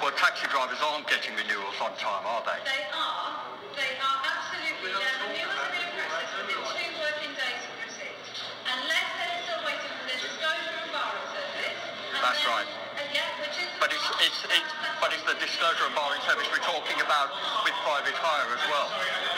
Well, taxi drivers aren't getting renewals on time, are they? They are. They are absolutely. Their renewals are being processed within 2 working days of receipt, unless they're still waiting for their disclosure and borrowing service. That's right. Yeah, which is. But it's the disclosure and borrowing service we're talking about with private hire as well.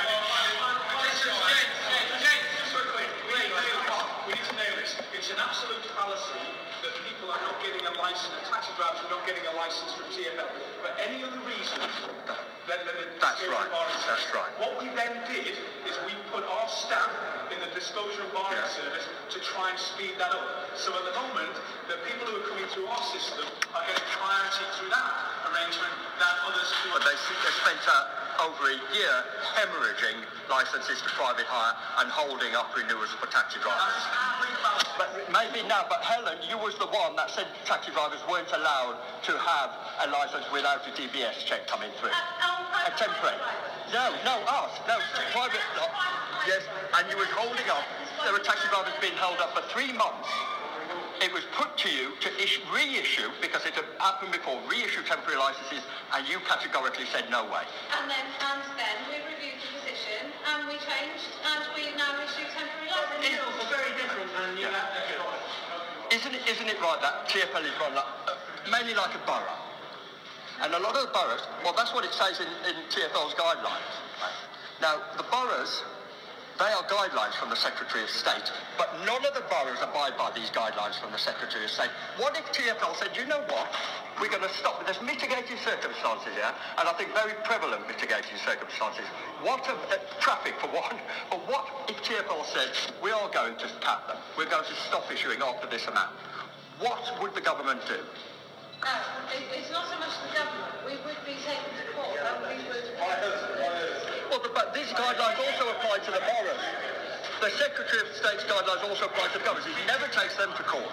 We need to nail this. It's an absolute fallacy that people are not getting a license, taxi drivers are not getting a license from TfL for any other reason than That's right. That's right. What we then did is we put our staff in the disclosure and borrowing service to try and speed that up. So at the moment, the people who are coming through our system are getting priority through that arrangement than others who are... But they spent over a year hemorrhaging licenses to private hire and holding up renewals for taxi drivers. But maybe now, but Helen, you was the one that said taxi drivers weren't allowed to have a license without a DBS check coming through. A temporary. No, us. No, private. Yes, and you was holding up. There were taxi drivers being held up for 3 months. It was put to you to reissue, because it had happened before, reissue temporary licenses, and you categorically said no way. And then we reviewed the position, and we changed, and we now issue temporary licenses. It's very different than you have to. Isn't it right that TfL is run mainly like a borough? And a lot of the boroughs, well, that's what it says in TfL's guidelines. Now, the boroughs, they are guidelines from the Secretary of State, but none of the boroughs abide by these guidelines from the Secretary of State. What if TfL said, you know what, we're going to stop. There's mitigating circumstances here, and I think very prevalent mitigating circumstances. What of traffic, for one, but what if TfL said, we are going to cap them, we're going to stop issuing after this amount? What would the government do? No, it's not so much the government. We would be taken to court, and we would... Well, but these guidelines also apply to the boroughs. The Secretary of State's guidelines also apply to the boroughs. He never takes them to court.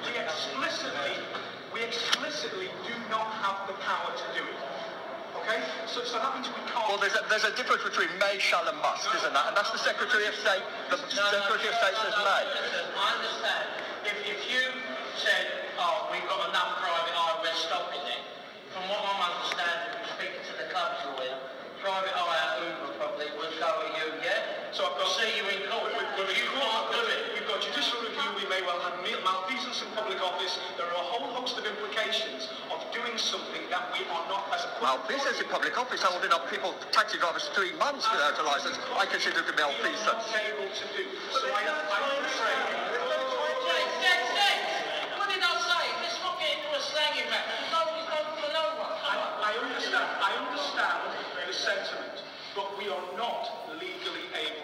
We explicitly do not have the power to do it. Okay? So that means we can't... Well, there's a difference between may, shall and must, isn't there? And that's the Secretary of State. The Secretary of State says may. Listen, I understand. If you said, oh, we've got enough private hire, we're stopping it, from what I'm understanding from speaking to the club's lawyer, private hire Uber probably would go at you, yeah? So I've got... See you in court. You can't do it. We've got judicial review, we may well have malfeasance in public office. There are a whole host of implications of doing something that we are not as a... Malfeasance in public office, holding up people, taxi drivers 3 months without a licence, I consider to be malfeasance. Not able to do. So I would say... What did I say? Let's not get into a slanging match. Nobody's open for no one. I understand the sentiment, but we are not legally able